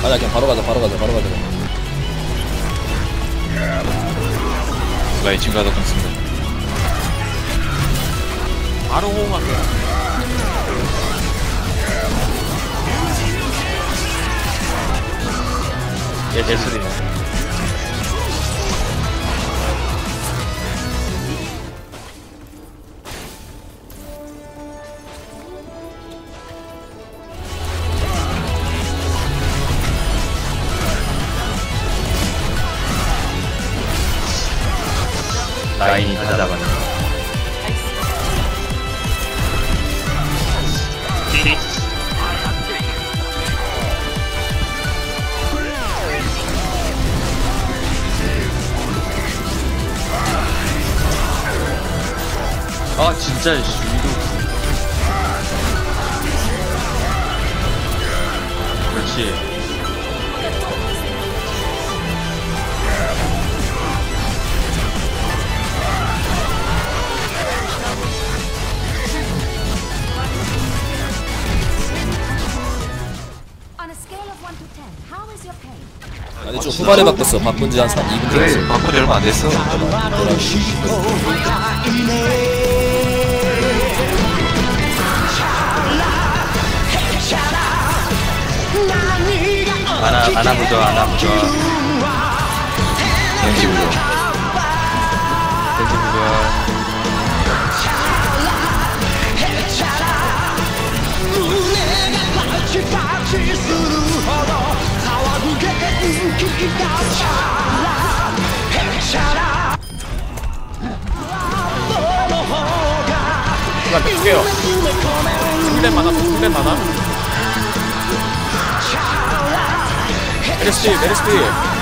아니야 그냥 바로 가자 바로 가자 바로 가자. 라이 지금 가서 끊습니다. 바로 호응합니다. 얘 제수리. 라인이 다 잡았네. 아 진짜 위도. 그렇지. 아니 좀 후반에 바꿨어. 바꾼 지 한 2분 그래 됐어. 바꿔 얼마 안 됐어. 아나 부좋아 아나 부좋아. 겐지 부좋아. 겐지 부좋아. 이거 두 개요. 풀렘 많아, 풀렘 많아. 메르스피, 메르스피.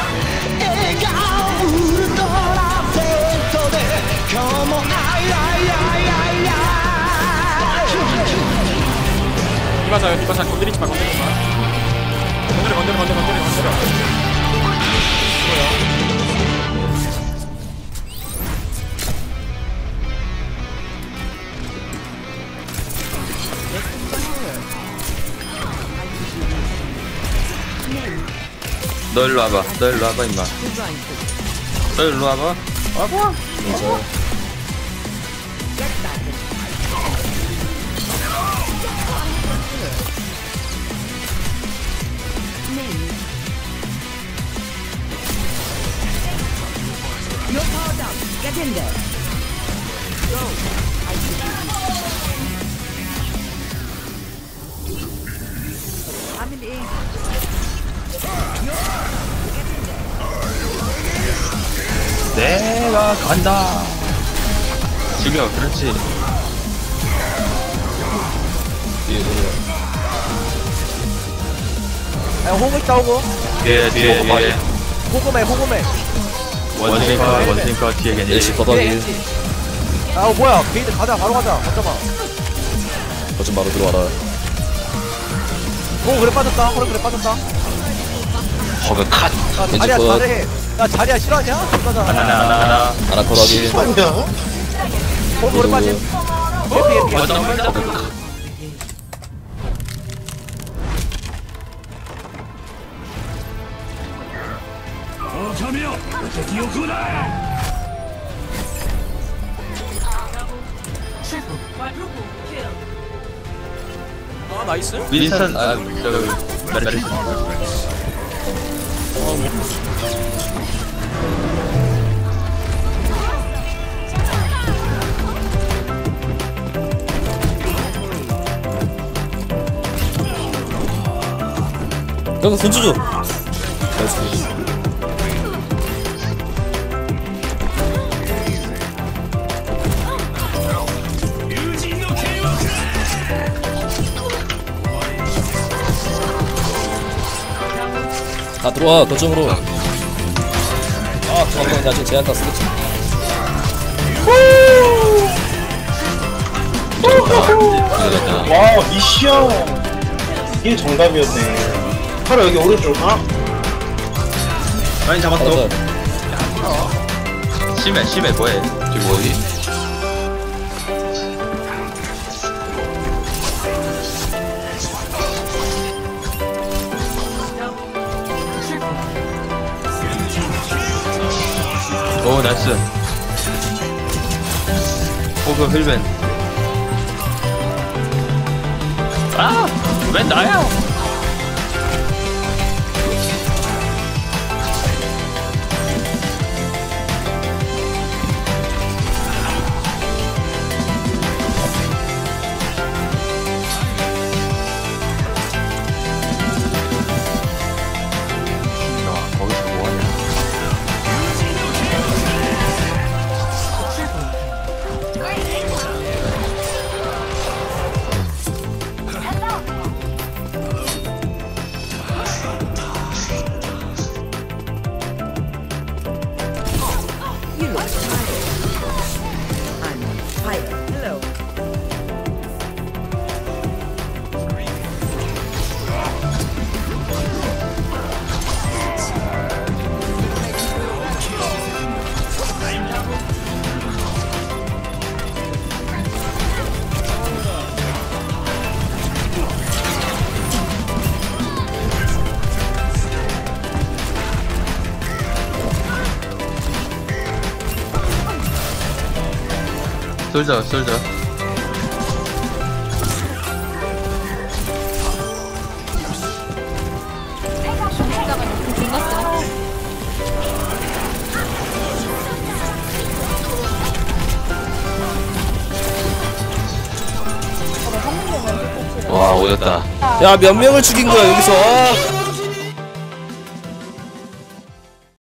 이바사요, 이바사 건드리지 마, 건드리지 마. 건드려. 너 일로 와봐. 너 일로 와봐 임마. 너 일로 와봐. 와봐. You're powered up. Get in there. Go. I see you. I'm in A. 내가 간다. 죽여. 그렇지. 뒤에 돌려. 야, 호구 있다, 호구. 뒤에. 호구매. 원싱커 뒤에 겐지. 일시 걷어기. 아, 뭐야. 게이드 가자, 바로 가자. 잠깐만. 거좀 바로 들어와라. 오, 그래 빠졌다. 그래 빠졌다. 허그 컷. 야, 겐지 자리야, 컷. 잘해. 야, 자리야, 싫어하냐? 가자. 하나. 아나 걷어기. 호구, 그래 빠짐. 예피. 허그 컷. 아, 나이스. 윈선 메르시. 여기 손주주. 다 들어와 거점으로. 아 잠깐만 나 지금 제한타 쓰겠지. 와 미션 이게 정답이었네. 바로 여기 오른쪽. 라인 잡았어. 심해 뭐해? 지금 뭐지? 오 나이스. 호그 힐벤. 아! 왜 나야? 거기서 뭐하냐. You look tired. I'm on fire. Hello. 솔져 솔져. 와 오졌다. 야 몇 명을 죽인 거야 여기서.